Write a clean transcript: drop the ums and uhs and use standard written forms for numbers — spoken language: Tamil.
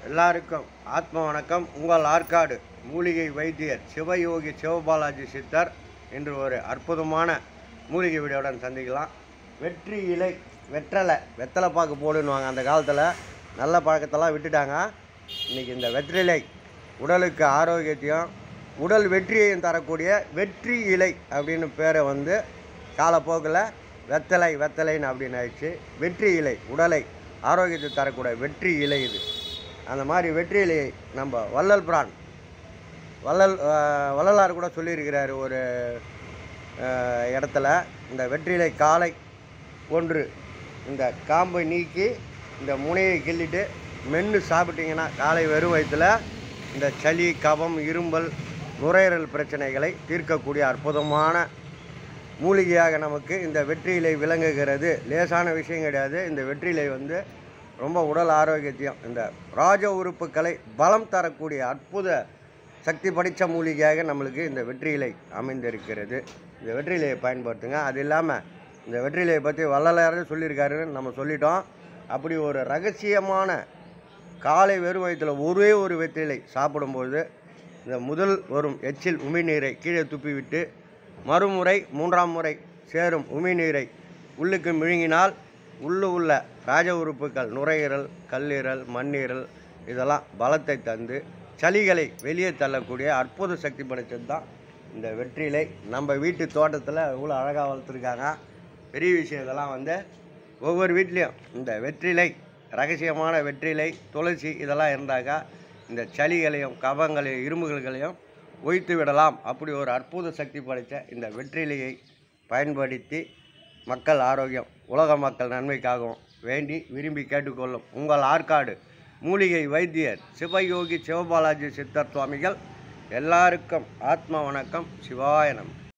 எல்லாருக்கும் ஆத்ம வணக்கம். உங்கள் ஆற்காடு மூலிகை வைத்தியர் சிவயோகி சிவபாலாஜி சித்தர் என்று ஒரு அற்புதமான மூலிகை வீடியோடன் சந்திக்கலாம். வெற்றி இலை வெத்தலை பாக்கு போடுன்னுவாங்க. அந்த காலத்தில் நல்ல பழக்கத்தெல்லாம் விட்டுட்டாங்க. இன்றைக்கி இந்த வெற்றிலை உடலுக்கு ஆரோக்கியத்தையும் உடல் வெற்றியையும் தரக்கூடிய வெற்றி இலை அப்படின்னு பேரை காலப்போக்கில் வெத்தலைன்னு அப்படின்னு ஆயிடுச்சு. வெற்றி இலை உடலை ஆரோக்கியத்தை தரக்கூடிய வெற்றி இலை இது. அந்த மாதிரி வெற்றி இலையை நம்ம வள்ளலார் கூட சொல்லியிருக்கிறார் ஒரு இடத்துல. இந்த வெற்றிலை காலை ஒன்று இந்த காம்பை நீக்கி இந்த முனையை கிள்ளிட்டு மென்று சாப்பிட்டிங்கன்னா காலை வெறும் வயிற்றில் இந்த சளி, கபம், இரும்பல், நுரையீரல் பிரச்சனைகளை தீர்க்கக்கூடிய அற்புதமான மூலிகையாக நமக்கு இந்த வெற்றி இலை விளங்குகிறது. லேசான விஷயம் கிடையாது. இந்த வெற்றி இலை ரொம்ப உடல் ஆரோக்கியத்தையும் இந்த ராஜ உறுப்புகளை பலம் தரக்கூடிய அற்புத சக்தி படைத்த மூலிகையாக நம்மளுக்கு இந்த வெற்றி இலை அமைந்திருக்கிறது. இந்த வெற்றி இலையை பயன்படுத்துங்க. அது இல்லாமல் இந்த வெற்றி இலையை பற்றி வள்ளலாரே சொல்லியிருக்காருன்னு நம்ம சொல்லிட்டோம். அப்படி ஒரு ரகசியமான காலை வெறும் வயிற்றில் ஒரே ஒரு வெற்றிலை சாப்பிடும்போது இந்த முதல் வரும் எச்சில் உமிழ்நீரை கீழே துப்பிவிட்டு மறுமுறை 3ஆம் முறை சேரும் உமிழ்நீரை உள்ளுக்கு விழுங்கினால் உள்ள ராஜ உறுப்புகள் நுரையீரல், கல்லீரல், மண்ணீரல் இதெல்லாம் பலத்தை தந்து சளிகளை வெளியே தள்ளக்கூடிய அற்புத சக்தி படைத்தது தான் இந்த வெற்றிலை. நம்ம வீட்டு தோட்டத்தில் இவ்வளோ அழகாக வளர்த்துருக்காங்க. பெரிய விஷயம் இதெல்லாம் ஒவ்வொரு வீட்லேயும் இந்த வெற்றிலை, ரகசியமான வெற்றிலை, துளசி இதெல்லாம் இருந்தாக்கா இந்த சளிகளையும் கபங்களையும் இரும்புகளையும் ஒழித்து விடலாம். அப்படி ஒரு அற்புத சக்தி படைத்த இந்த வெற்றிலையை பயன்படுத்தி மக்கள் ஆரோக்கியம், உலக மக்கள் நன்மைக்காகவும் வேண்டி விரும்பி கேட்டுக்கொள்ளும் உங்கள் ஆற்காடு மூலிகை வைத்தியர் சிவயோகி சிவபாலாஜி சித்தர் சுவாமிகள். எல்லாருக்கும் ஆத்ம வணக்கம். சிவாய நமः.